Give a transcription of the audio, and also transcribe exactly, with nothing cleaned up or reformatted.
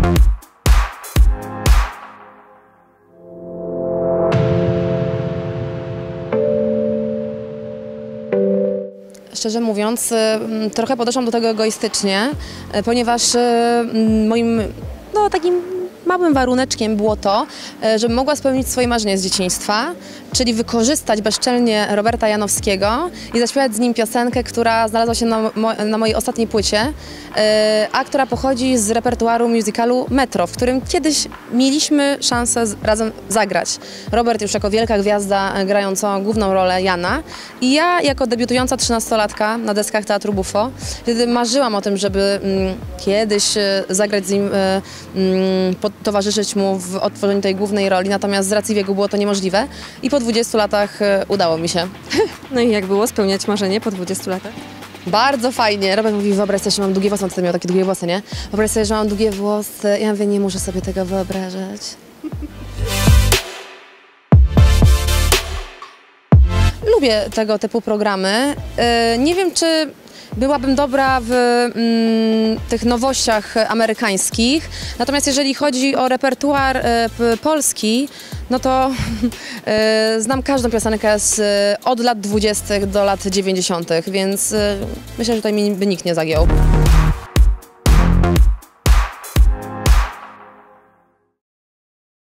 Szczerze mówiąc, trochę podeszłam do tego egoistycznie, ponieważ moim no, takim małym waruneczkiem było to, żebym mogła spełnić swoje marzenie z dzieciństwa, czyli wykorzystać bezczelnie Roberta Janowskiego i zaśpiewać z nim piosenkę, która znalazła się na, mo na mojej ostatniej płycie, a która pochodzi z repertuaru musicalu Metro, w którym kiedyś mieliśmy szansę z, razem zagrać. Robert już jako wielka gwiazda grająca główną rolę Jana i ja jako debiutująca trzynastolatka na deskach Teatru Bufo, wtedy marzyłam o tym, żeby mm, kiedyś zagrać z nim, mm, towarzyszyć mu w odtworzeniu tej głównej roli, natomiast z racji wieku było to niemożliwe i po dwudziestu latach udało mi się. No i jak było spełniać marzenie po dwudziestu latach? Bardzo fajnie. Robert mówi, wyobraź sobie, że mam długie włosy, on wtedy miał takie długie włosy, nie? Wyobraź sobie, że mam długie włosy. Ja mówię, nie muszę sobie tego wyobrażać. Lubię tego typu programy. Nie wiem, czy byłabym dobra w mm, tych nowościach amerykańskich, natomiast jeżeli chodzi o repertuar y, polski, no to y, znam każdą piosenkę z, od lat dwudziestych do lat dziewięćdziesiątych, więc y, myślę, że tutaj mi by nikt nie zagiął.